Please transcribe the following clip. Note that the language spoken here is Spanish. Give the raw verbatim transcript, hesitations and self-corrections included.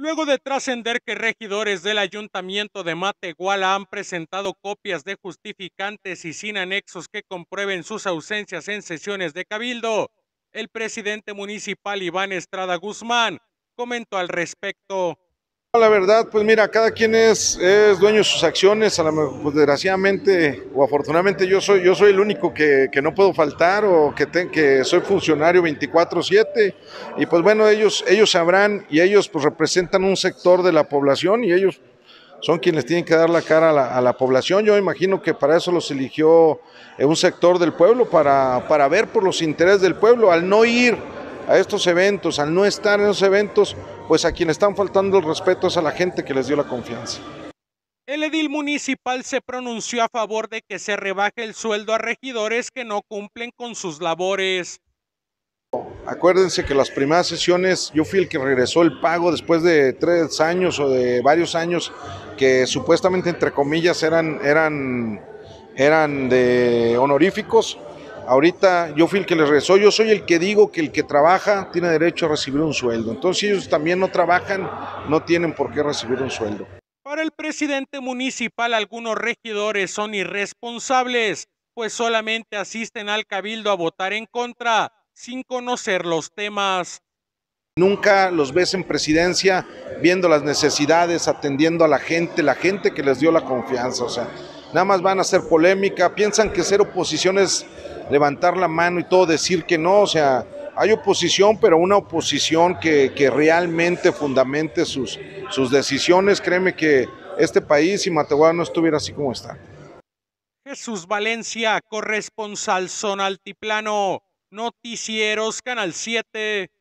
Luego de trascender que regidores del Ayuntamiento de Matehuala han presentado copias de justificantes y sin anexos que comprueben sus ausencias en sesiones de cabildo, el presidente municipal Iván Estrada Guzmán comentó al respecto. La verdad, pues mira, cada quien es, es dueño de sus acciones, a lo mejor, pues, desgraciadamente o afortunadamente yo soy, yo soy el único que, que no puedo faltar o que, te, que soy funcionario veinticuatro siete y pues bueno, ellos, ellos sabrán y ellos pues representan un sector de la población y ellos son quienes tienen que dar la cara a la, a la población. Yo imagino que para eso los eligió un sector del pueblo, para, para ver por los intereses del pueblo, al no ir a estos eventos, al no estar en esos eventos, pues a quienes están faltando el respeto es a la gente que les dio la confianza. El edil municipal se pronunció a favor de que se rebaje el sueldo a regidores que no cumplen con sus labores. Acuérdense que las primeras sesiones yo fui el que regresó el pago después de tres años o de varios años que supuestamente entre comillas eran, eran, eran de honoríficos. Ahorita yo fui el que les regresó, yo soy el que digo que el que trabaja tiene derecho a recibir un sueldo. Entonces si ellos también no trabajan, no tienen por qué recibir un sueldo. Para el presidente municipal, algunos regidores son irresponsables, pues solamente asisten al cabildo a votar en contra, sin conocer los temas. Nunca los ves en presidencia viendo las necesidades, atendiendo a la gente, la gente que les dio la confianza, o sea, nada más van a hacer polémica, piensan que ser oposición es levantar la mano y todo decir que no, o sea, hay oposición, pero una oposición que, que realmente fundamente sus, sus decisiones. Créeme que este país y Matehuala no estuviera así como está. Jesús Valencia, corresponsal Zona Altiplano, Noticieros Canal siete.